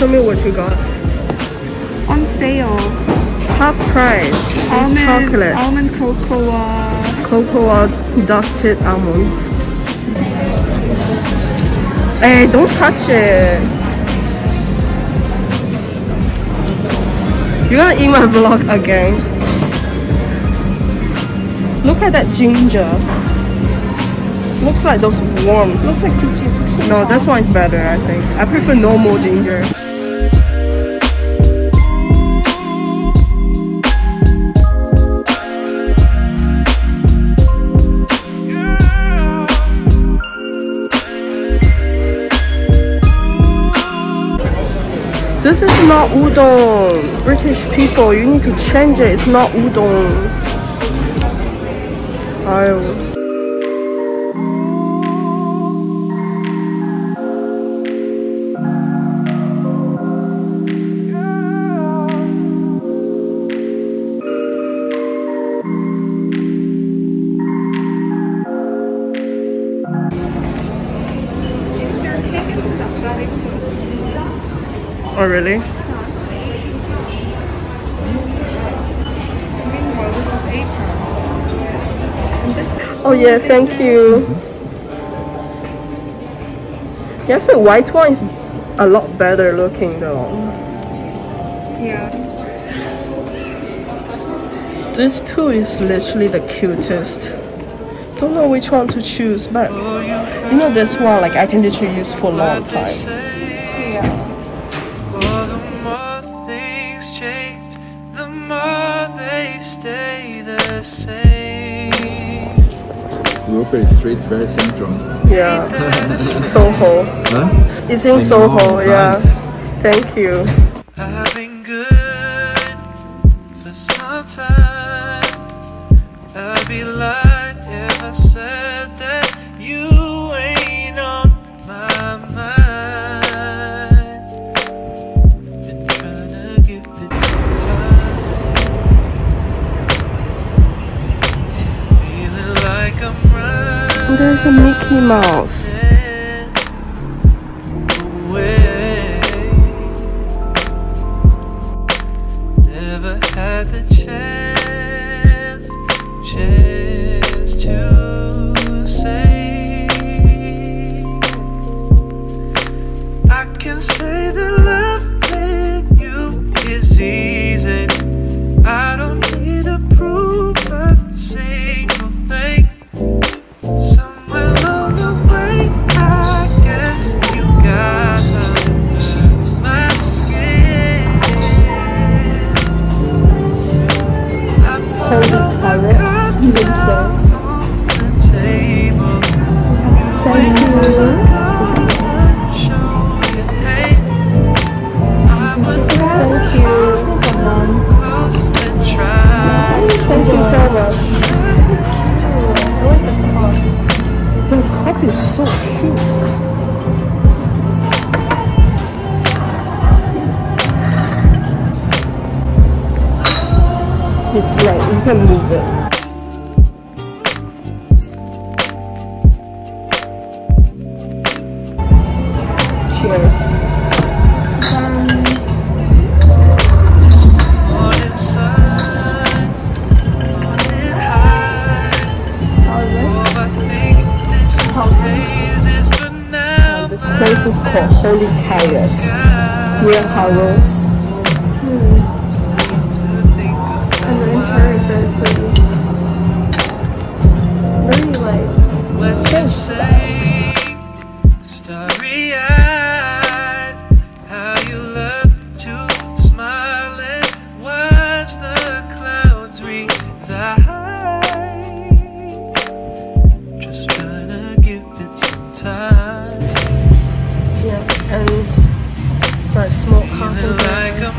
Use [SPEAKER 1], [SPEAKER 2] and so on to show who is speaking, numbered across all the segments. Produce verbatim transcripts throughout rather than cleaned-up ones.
[SPEAKER 1] Show me what you got.
[SPEAKER 2] On sale.
[SPEAKER 1] Half price.
[SPEAKER 2] Almond,
[SPEAKER 1] chocolate.
[SPEAKER 2] almond cocoa.
[SPEAKER 1] Cocoa dusted almonds. Hey, don't touch it. You're gonna eat my vlog again. Look at that ginger. Looks like those worms.
[SPEAKER 2] Looks like peaches.
[SPEAKER 1] No, this one's better, I think. I prefer normal ginger. This is not udon. British people, you need to change it. It's not udon. Oh. Oh really? Oh yeah, thank you. Yes, the white one is a lot better looking though.
[SPEAKER 2] Yeah.
[SPEAKER 1] This two is literally the cutest. Don't know which one to choose, but you know this one, like I can literally use for a long time.
[SPEAKER 2] Yeah.
[SPEAKER 3] Wilfred Street is very central.
[SPEAKER 1] Yeah. Soho.
[SPEAKER 3] Huh?
[SPEAKER 1] It's in Soho, yeah. Thank you.
[SPEAKER 4] I've been good for some time. I'd be lying if I said that you ain't on my mind. Been trying to give it some time. Feeling like I'm running.
[SPEAKER 1] There's a Mickey Mouse.
[SPEAKER 4] Never had the chance, chance to say I can say that loving you is easy. I don't need to prove a single thing. Somewhere along the way, I guess you got under my skin.
[SPEAKER 1] Holy carrot. Thank you. Thank you so much.
[SPEAKER 2] This is cute. I like the cup.
[SPEAKER 1] The cup is so cute. It's like you can move it. Cheers. This place is called Holy Carrot near Harrods.
[SPEAKER 2] Hmm. And the interior is very pretty. Very like
[SPEAKER 4] starry-eyed, how you love to smile and watch the clouds reside. Just trying to give it some time.
[SPEAKER 1] Yeah, and it's like small coffee.
[SPEAKER 4] Like I'm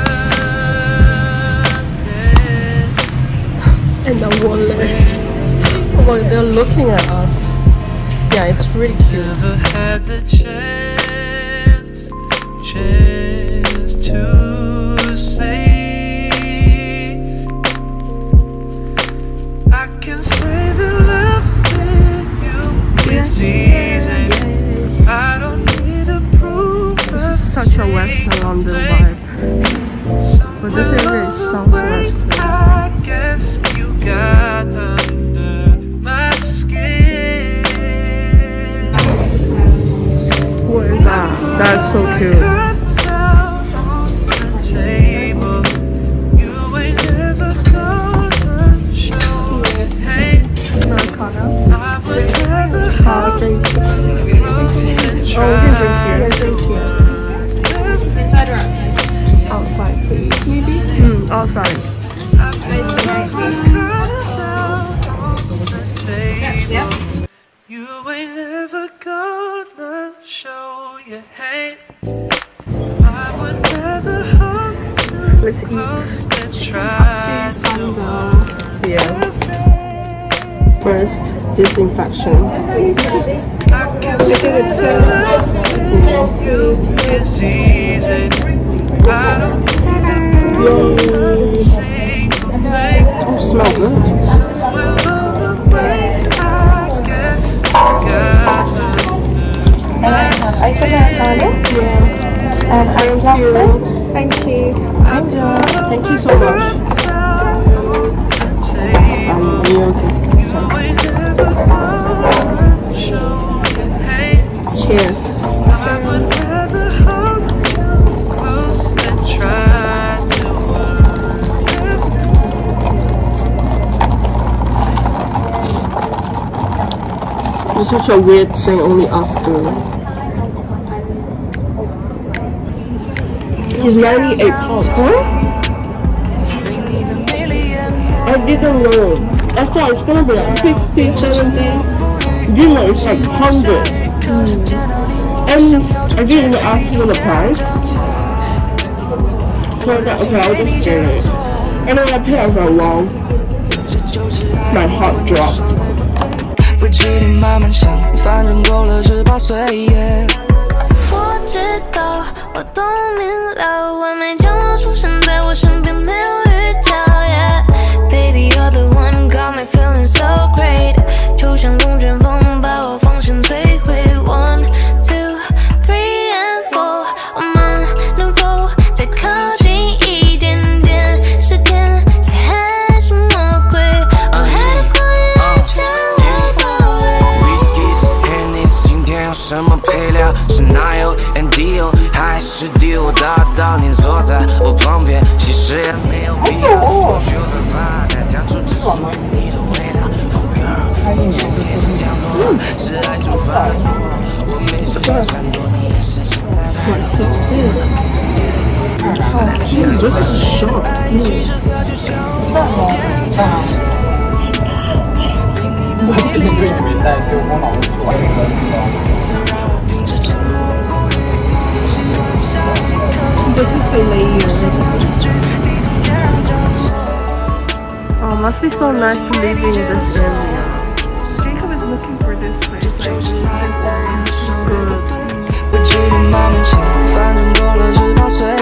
[SPEAKER 4] running.
[SPEAKER 1] And the wallet. Oh my, they're looking at us. Yeah, it's really cute.
[SPEAKER 4] Never had the chance, chance to say I can say that loving you is easy. I don't need to prove
[SPEAKER 1] Such a Western London vibe. But this area is southwest.
[SPEAKER 4] I guess you got under my skin.
[SPEAKER 1] What is that? That's so cute.
[SPEAKER 2] Americano.
[SPEAKER 1] I'll drink. Oh, we can drink here.
[SPEAKER 2] Yeah, drink here. Inside or outside? Outside, please. Maybe?
[SPEAKER 1] Hmm, outside.
[SPEAKER 2] Yep.
[SPEAKER 4] You ain't ever gonna show your hate. I would rather hold you
[SPEAKER 1] Let's eat.
[SPEAKER 4] close than try to
[SPEAKER 1] Yeah. First, disinfection.
[SPEAKER 4] I can say it's easy. I don't sing
[SPEAKER 1] Oh, smell good.
[SPEAKER 2] Ice Americano? Yeah. And ice latte? Thank you.
[SPEAKER 1] Thank you so much. I'm real good. Cheers. It's such a weird thing only us do. It's ninety-eight pounds. Huh? I didn't know. I thought it's gonna be like sixty, seventy. You know, it's like one hundred. Mm. And I didn't ask for the price. So I thought, okay, I'll just get it. And then I paid, I was like, wow. My heart dropped.
[SPEAKER 5] 不记得慢慢想，反正过了十八岁。我知道，我都明了，完美降落出现在我身边，没有预兆。Baby, you're the one, got me feeling so great。就像龙卷风把我防线摧毁。One, two, three and four， 我们能否再靠近一点点？时间谁还是魔鬼？我还得过一场。什么配料？是奶油 and deal 还是 deal？ 大道你坐在我旁边，其实也没有必要。我就在发呆，当初只属于你的味道。Oh girl， 你从天上降落，是爱触发的错。我没说想闪躲，你也实实在在。
[SPEAKER 1] Oh, dude, this is a shock. Mm.
[SPEAKER 3] 我之前就以为在对我老是做这个地方。
[SPEAKER 1] This is the layers. Oh, must be so nice to live in this area. Jacob is looking for this place. Like, this area is good.
[SPEAKER 5] 不记得慢慢想，反正过了十八岁。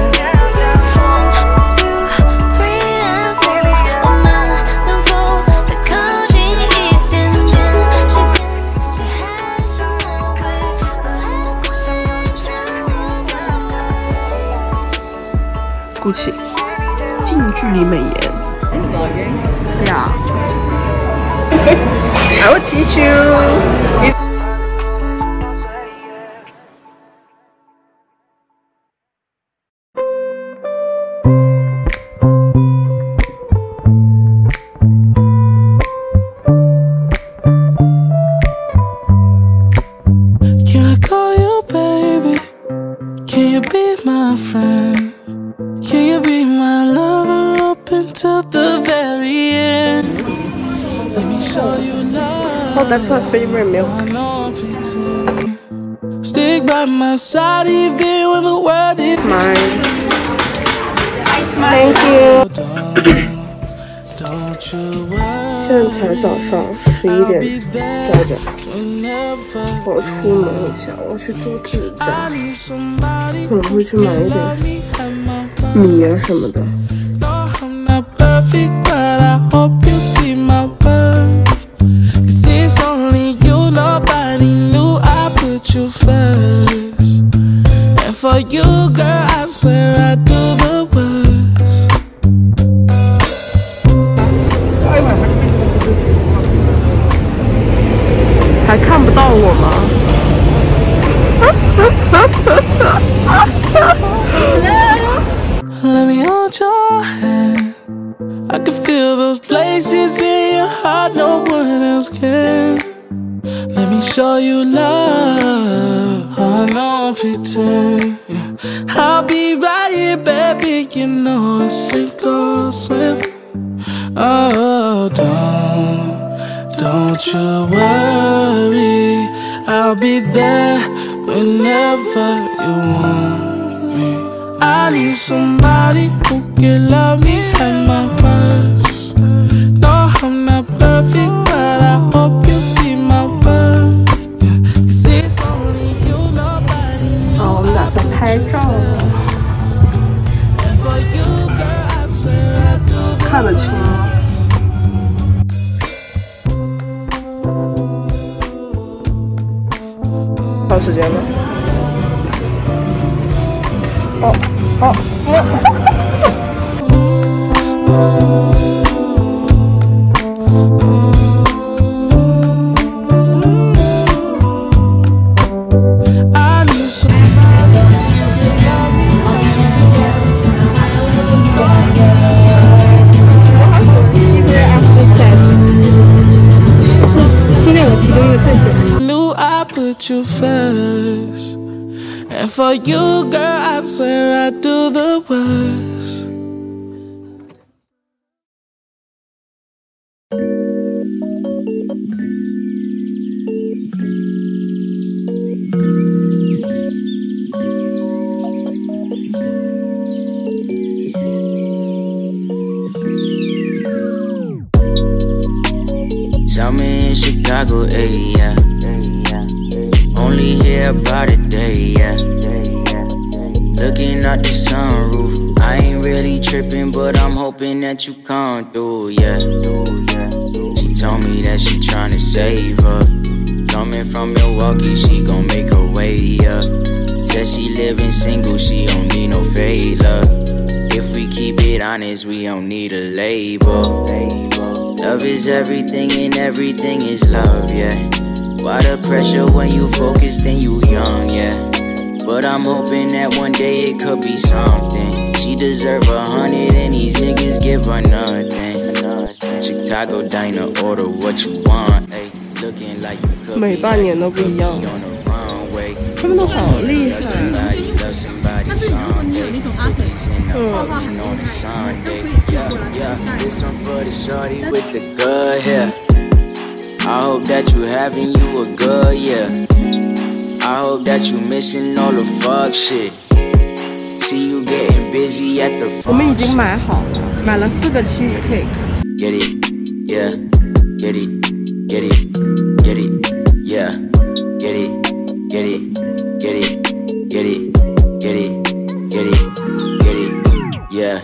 [SPEAKER 1] 鼓起，近距离美颜。呀，I will teach you.
[SPEAKER 5] Can I call you baby? Can you be my friend? Can you be my lover up until the very end? Let me show you love.
[SPEAKER 1] Oh, that's my favorite milk.
[SPEAKER 5] Stick by my side even when the world is
[SPEAKER 1] mine. Thank you.
[SPEAKER 5] Don't you worry.
[SPEAKER 1] 现在才早上十一点多点，我出门一下，我去做指甲，可能会去买一点米啊什么的。For you, girl, I 到我吗？
[SPEAKER 4] Let me hold your hand. I can feel those places in your heart no one else can. Let me show you love. I don't pretend. I'll be right here, baby. You know it's sink or swim. Oh, don't, don't you worry. I'll be there whenever you want me. I need somebody who can love me at my worst. No, I'm not perfect, but I hope you see my worth. Cause it's only you, nobody knows.
[SPEAKER 1] 好，我们打算拍照了。
[SPEAKER 4] And for you, girl, I swear I do.
[SPEAKER 1] 看得清吗？到时间了。哦哦，
[SPEAKER 4] I need somebody who can love me.
[SPEAKER 1] 听两个其中一个最喜欢。
[SPEAKER 4] Knew I put you first. And for you, girl, I swear I do the worst.
[SPEAKER 6] Summer in Chicago, ayy, yeah. Only hear about it day, yeah. Looking out the sunroof, I ain't really tripping, but I'm hoping that you come through, yeah. She told me that she tryna save her. Coming from Milwaukee, she gon' make her way up. Said she living single, she don't need no favor. If we keep it honest, we don't need a label. Love is everything and everything is love, yeah. Why the pressure when you focused and you young, yeah. But I'm hoping that one day it could be something. She deserve a hundred and these niggas give her nothing. Chicago diner, order what you want, ay. Looking like you could
[SPEAKER 1] 每
[SPEAKER 6] be
[SPEAKER 1] 半年都不一样，
[SPEAKER 6] on the runway.
[SPEAKER 1] 他们都好厉害。
[SPEAKER 6] Love somebody, love somebody someday. Cookies in the oven on a Sunday. Yeah, yeah. This one for the shorty with the good hair. I hope that you having you a good year. I hope that you missing all the fuck shit. See you getting busy at the
[SPEAKER 1] 我们已经
[SPEAKER 6] function.
[SPEAKER 1] 买好了，买了四个 cheesecake。
[SPEAKER 6] Get it, yeah. Get it, get it, get it, yeah. Get it, get it, get it, get it, get it, get it, get it, yeah.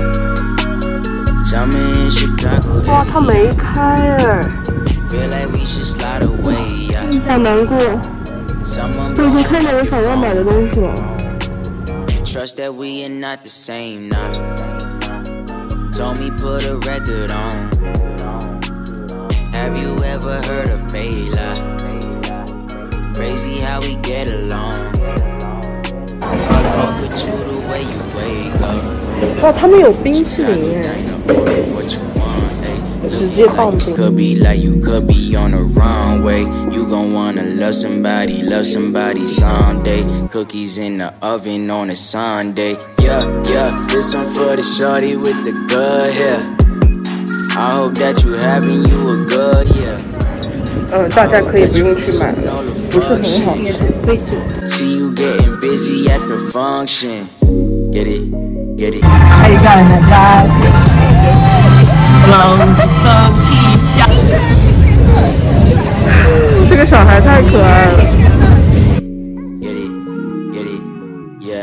[SPEAKER 6] Summer in Chicago,
[SPEAKER 1] 哇，它没开哎，
[SPEAKER 6] feel like we should slide away, yeah.
[SPEAKER 1] 好难过。
[SPEAKER 6] Someone
[SPEAKER 1] 我已经看到我想要买的东西了。
[SPEAKER 6] trust that we are not the same now. Told me put a record on. Have you ever heard of Bayla? Crazy how we get along. Walk with you the way you wake up.
[SPEAKER 1] 哇，他们有冰淇淋哎，
[SPEAKER 6] What you want, ayy.
[SPEAKER 1] 直接棒冰。
[SPEAKER 6] Could be like you could be on the runway. You gon' wanna love somebody, love somebody someday. Cookies in the oven on a Sunday. Yeah, yeah, this one for the shorty with the good hair. I hope that you having you a good year.
[SPEAKER 1] 嗯，大家可以不用去买了，不是很好吃，可以做。
[SPEAKER 6] See you getting busy at the function. Get it, get it.
[SPEAKER 7] How you going, guys? Hello, so peace.
[SPEAKER 1] 这个小孩太可爱了。
[SPEAKER 6] Get it, get it, yeah.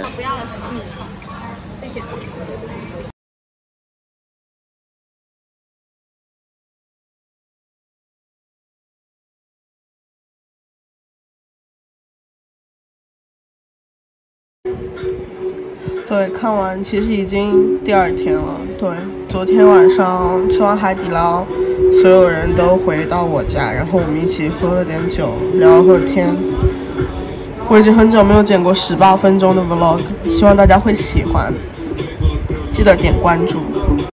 [SPEAKER 1] 对，看完其实已经第二天了。对，昨天晚上吃完海底捞， 所有人都回到我家，然后我们一起喝了点酒，聊了会天。我已经很久没有剪过十八分钟的 vlog， 希望大家会喜欢，记得点关注。